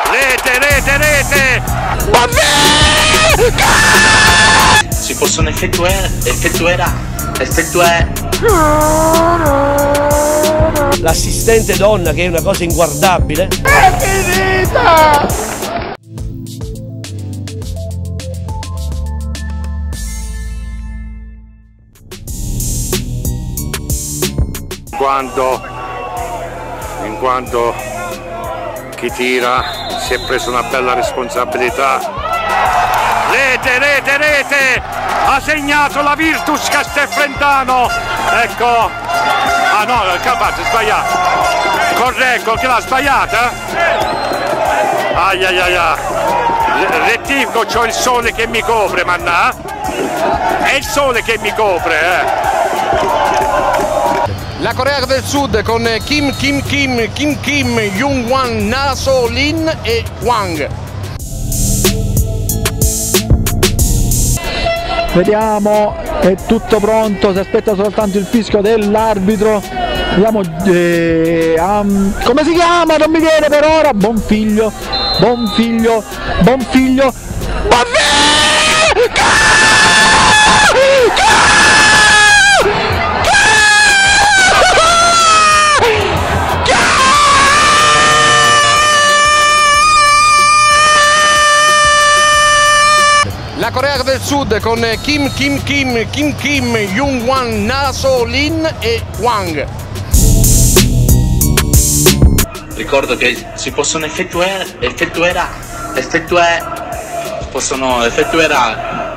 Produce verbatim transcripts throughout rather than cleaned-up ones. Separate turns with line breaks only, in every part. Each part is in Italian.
Rete, rete, rete!
Si possono effettuare, effettuerà, effettuare.
L'assistente donna, che è una cosa inguardabile.
È finita!
In quanto, in quanto chi tira si è preso una bella responsabilità. Rete, rete, rete! Ha segnato la Virtus Castelfrentano! Ecco! Ah no, il capace, è sbagliato! Correggo, che l'ha sbagliata? Ai ai ai ai! Rettifico, c'ho il sole che mi copre, mannà! È il sole che mi copre, eh!
La Corea del Sud con Kim Kim Kim, Kim Kim, Jung-Hwan, Na So-Lin e Hwang.
Vediamo, è tutto pronto, si aspetta soltanto il fischio dell'arbitro. Vediamo, eh, um, come si chiama? Non mi viene per ora. Bonfiglio, Bonfiglio, Bonfiglio, Bonfiglio!
La Corea del Sud con Kim Kim Kim, Kim Kim, Jung-Hwan, Na So-Lin e Hwang.
Ricordo che si possono effettuare, effettuerà, effettuare, si possono effettuerà.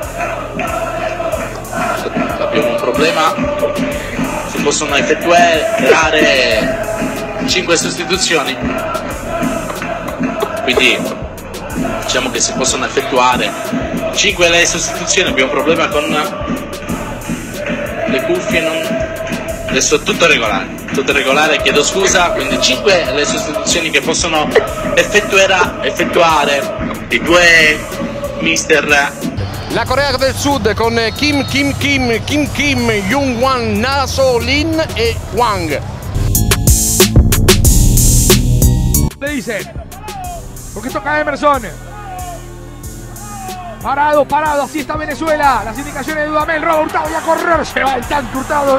Abbiamo un problema, si possono effettuare cinque sostituzioni, quindi diciamo che si possono effettuare cinque le sostituzioni. Abbiamo un problema con le cuffie, non... adesso tutto regolare, tutto regolare, chiedo scusa, quindi cinque le sostituzioni che possono effettuare, effettuare i due mister.
La Corea del Sud con Kim Kim Kim, Kim Kim, Jung-Hwan, Na So-Lin e Hwang.
Le dice, porque toca Emerson. Parado, parado, así está Venezuela. Las indicaciones de Dudamel, roba Hurtado y a correr. Se va el tanque Hurtado.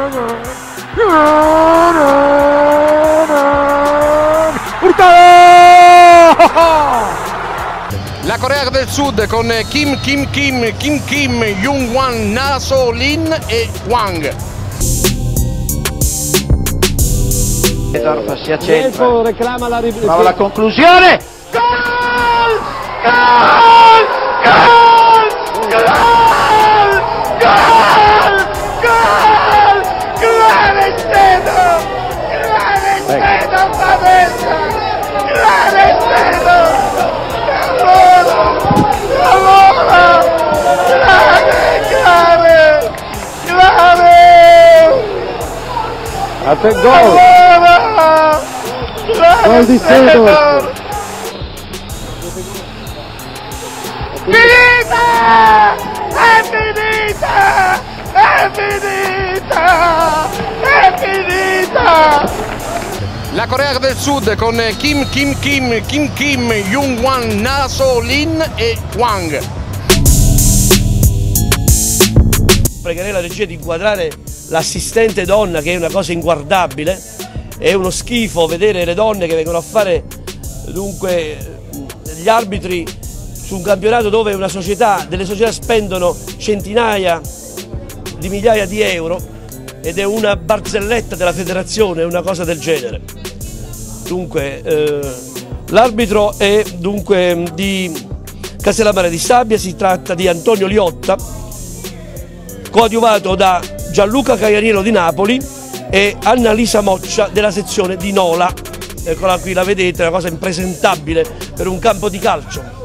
¡Hurtado!
La Corea del Sud con Kim Kim Kim, Kim Kim, Jung-Hwan, Na So-Lin e Hwang.
Si accentra. Reclama la,
Brava la conclusione!
Gol! Gol! Gol! Gol! Gol! Gol! Clemencedo! Clemencedo Pavetta! Clemencedo! Lavoro! Lavoro! Grave! Grave! Grave!
A te gol!
Gol di Sedo! Finita! È finita! È finita! È finita!
La Corea del Sud con Kim Kim Kim, Kim Kim, Jung-Hwan, Na So-Lin e Hwang.
Pregherei la regia di inquadrare l'assistente donna, che è una cosa inguardabile. È uno schifo vedere le donne che vengono a fare dunque gli arbitri su un campionato dove una società, delle società spendono centinaia di migliaia di euro ed è una barzelletta della federazione, una cosa del genere. Dunque eh, l'arbitro è dunque di Castellammare di Stabia, si tratta di Antonio Liotta, coadiuvato da Gianluca Caianiello di Napoli e Annalisa Moccia della sezione di Nola. Eccola qui, la vedete, una cosa impresentabile per un campo di calcio.